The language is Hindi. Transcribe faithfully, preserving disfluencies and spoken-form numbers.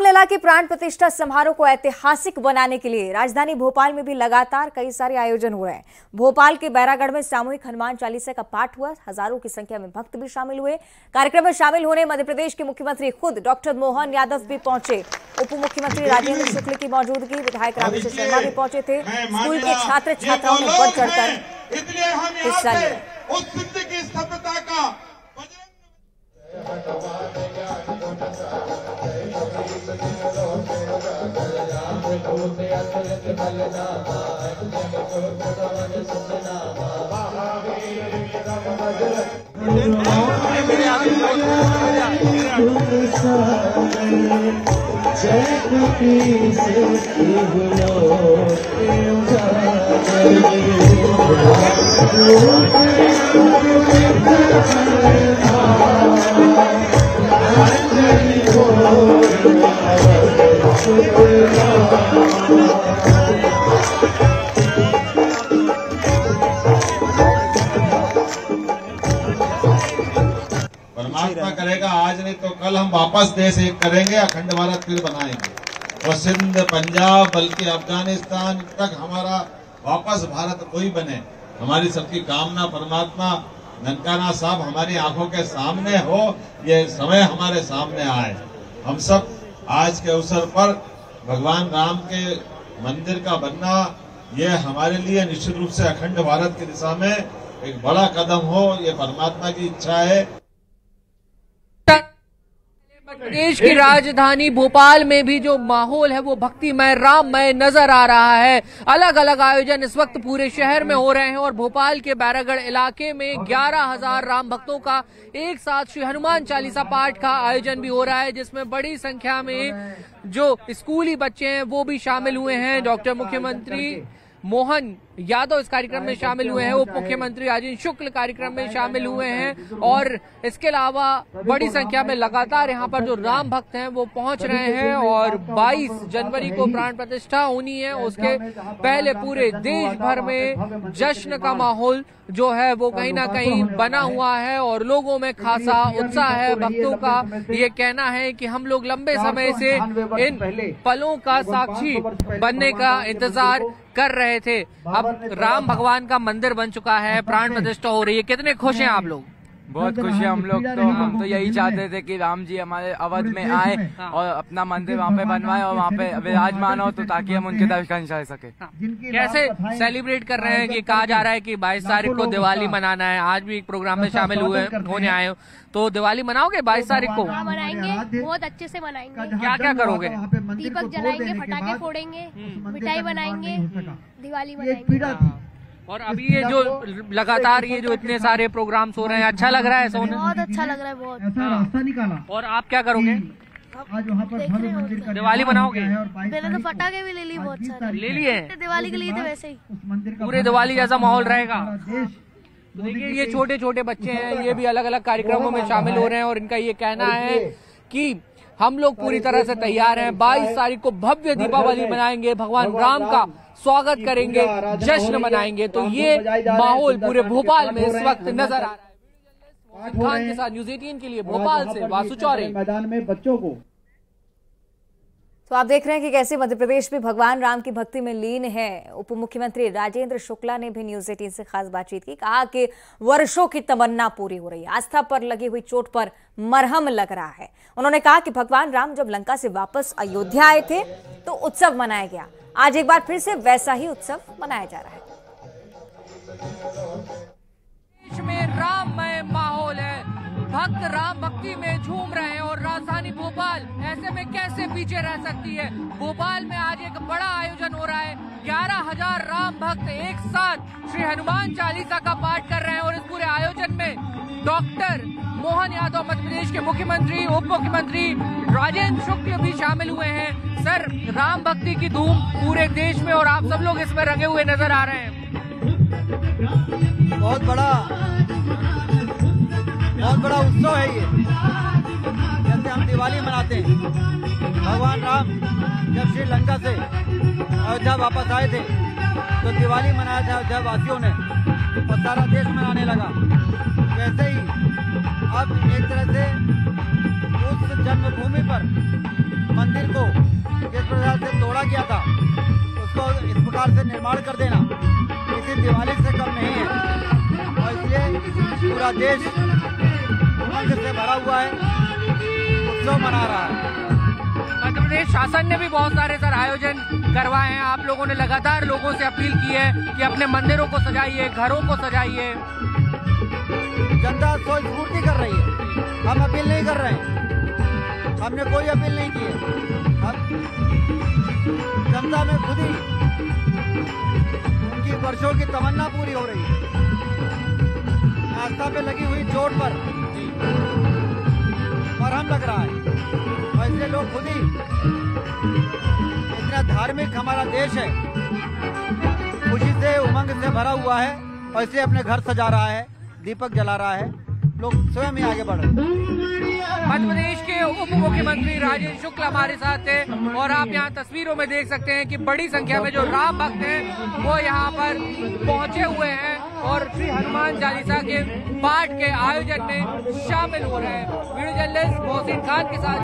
रामलला की प्राण प्रतिष्ठा समारोह को ऐतिहासिक बनाने के लिए राजधानी भोपाल में भी लगातार कई सारे आयोजन हो रहे हैं। भोपाल के बैरागढ़ में सामूहिक हनुमान चालीसा का पाठ हुआ। हजारों की संख्या में भक्त भी शामिल हुए। कार्यक्रम में शामिल होने मध्य प्रदेश के मुख्यमंत्री खुद डॉक्टर मोहन यादव भी पहुंचे। उप मुख्यमंत्री राजेंद्र शुक्ल की मौजूदगी, विधायक रामेश्वर शर्मा भी पहुंचे थे। स्कूल के छात्र छात्राओं ने बढ़ चढ़कर हिस्सा लिया। परमात्मा करेगा, आज नहीं तो कल हम वापस देश एक करेंगे, अखंड भारत फिर बनाएंगे और सिंध, पंजाब बल्कि अफगानिस्तान तक हमारा वापस भारत कोई बने। हमारी सबकी कामना परमात्मा ननकाना साहब हमारी आंखों के सामने हो, ये समय हमारे सामने आए। हम सब आज के अवसर पर भगवान राम के मंदिर का बनना, ये हमारे लिए निश्चित रूप से अखंड भारत की दिशा में एक बड़ा कदम हो, ये परमात्मा की इच्छा है। प्रदेश की राजधानी भोपाल में भी जो माहौल है वो भक्तिमय, राममय नजर आ रहा है। अलग अलग आयोजन इस वक्त पूरे शहर में हो रहे हैं और भोपाल के बैरागढ़ इलाके में ग्यारह हजार राम भक्तों का एक साथ श्री हनुमान चालीसा पाठ का आयोजन भी हो रहा है, जिसमें बड़ी संख्या में जो स्कूली बच्चे हैं वो भी शामिल हुए हैं। डॉक्टर मुख्यमंत्री मोहन यादव इस कार्यक्रम में शामिल हुए हैं, उप मुख्यमंत्री राजेंद्र शुक्ल कार्यक्रम में शामिल हुए हैं और इसके अलावा बड़ी संख्या में लगातार यहाँ पर जो राम भक्त हैं वो पहुंच रहे हैं। और बाईस जनवरी को प्राण प्रतिष्ठा होनी है, उसके पहले पूरे देश भर में जश्न का माहौल जो है वो कहीं ना कहीं बना हुआ है और लोगों में खासा उत्साह है। भक्तों का ये कहना है कि हम लोग लंबे समय से इन पलों का साक्षी बनने का इंतजार कर रहे थे। अब राम भगवान का मंदिर बन चुका है, प्राण प्रतिष्ठा हो रही है, कितने खुश हैं आप लोग? बहुत खुश है हम लोग। तो हम तो यही चाहते थे कि राम जी हमारे अवध में आए और अपना मंदिर वहाँ पे बनवाए और वहाँ पे विराजमान हो, तो ताकि हम उनके दर्शन कर सके। कैसे सेलिब्रेट कर रहे हैं कि कहा जा रहा है कि बाईस तारीख को दिवाली मनाना है, आज भी एक प्रोग्राम में शामिल हुए होने आए हो, तो दिवाली मनाओगे बाईस तारीख को? हाँ, मनाएंगे, बहुत अच्छे से मनाएंगे। क्या क्या करोगे? दीपक जलाएंगे, पटाखे फोड़ेंगे, मिठाई बनाएंगे, दिवाली मनाएंगे। और अभी ये जो लगातार ये जो इतने सारे प्रोग्राम्स हो रहे हैं, अच्छा लग रहा है सोने? बहुत अच्छा लग रहा है, बहुत। रास्ता निकाला। और आप क्या करोगे? आज वहाँ पर भव्य मंदिर का दिवाली मनाओगे? मैंने तो पटाखे भी ले लिए, बहुत सारे ले लिए। दिवाली के लिए तो वैसे ही पूरे दिवाली जैसा माहौल रहेगा। तो देखिए ये छोटे छोटे बच्चे हैं, ये भी अलग अलग कार्यक्रमों में शामिल हो रहे हैं और इनका ये कहना है कि हम लोग पूरी तरह से तैयार हैं। बाईस तारीख को भव्य दीपावली मनाएंगे, भगवान राम का स्वागत करेंगे, जश्न मनाएंगे। तो ये माहौल पूरे भोपाल में इस वक्त नजर आ रहा है। खान के साथ न्यूज़ अठारह के लिए भोपाल से वासु चौरे। मैदान में बच्चों को तो आप देख रहे हैं कि कैसे मध्य प्रदेश भी भगवान राम की भक्ति में लीन है। उप मुख्यमंत्री राजेंद्र शुक्ला ने भी न्यूज़ अठारह से खास बातचीत की, कहा कि वर्षों की तमन्ना पूरी हो रही है, आस्था पर लगी हुई चोट पर मरहम लग रहा है। उन्होंने कहा कि भगवान राम जब लंका से वापस अयोध्या आए थे तो उत्सव मनाया गया, आज एक बार फिर से वैसा ही उत्सव मनाया जा रहा है। देश में राममय माहौल है, भक्त राम भक्ति में झूम रहे हैं और राजधानी भोपाल ऐसे में कैसे पीछे रह सकती है। भोपाल में आज एक बड़ा आयोजन हो रहा है, ग्यारह हजार राम भक्त एक साथ श्री हनुमान चालीसा का पाठ कर रहे हैं और इस पूरे आयोजन में डॉक्टर मोहन यादव मध्य प्रदेश के मुख्यमंत्री, उप मुख्यमंत्री राजेंद्र शुक्ल भी शामिल हुए हैं। सर, राम भक्ति की धूम पूरे देश में और आप सब लोग इसमें रंगे हुए नजर आ रहे हैं। बहुत बड़ा बहुत बड़ा उत्सव है ये। जैसे हम दिवाली मनाते हैं, भगवान राम जब श्रीलंका से अयोध्या वापस आए थे तो दिवाली मनाया था अयोध्या वासियों ने और सारा देश मनाने लगा। वैसे ही अब एक तरह से उस जन्मभूमि पर मंदिर को जिस प्रकार से तोड़ा गया था उसको इस प्रकार से निर्माण कर देना किसी दिवाली से कम नहीं है। और इसलिए पूरा देश उमंग से भरा हुआ है, उत्सव मना रहा है। मध्य प्रदेश शासन ने भी बहुत सारे सर आयोजन करवाए हैं। आप लोगों ने लगातार लोगों से अपील की है कि अपने मंदिरों को सजाइए, घरों को सजाइए। जनता सोच स्फूर्ति कर रही है, हम अपील नहीं कर रहे हैं, हमने कोई अपील नहीं की है। हम जनता में खुद ही उनकी वर्षों की तमन्ना पूरी हो रही है। आस्था पे लगी हुई चोट पर मरहम लग रहा है और इसलिए लोग खुद ही, इतना धार्मिक हमारा देश है, खुशी से उमंग से भरा हुआ है और इसलिए अपने घर सजा रहा है, दीपक जला रहा है, लोग स्वयं ही आगे बढ़ रहे हैं। मध्य प्रदेश के उप मुख्यमंत्री राजेंद्र शुक्ल हमारे साथ थे और आप यहाँ तस्वीरों में देख सकते हैं कि बड़ी संख्या में जो राम भक्त हैं वो यहाँ पर पहुंचे हुए हैं और श्री हनुमान चालीसा के पाठ के आयोजन में शामिल हो रहे हैं। वीडियो जर्नलिस्ट मोहसिन खान के साथ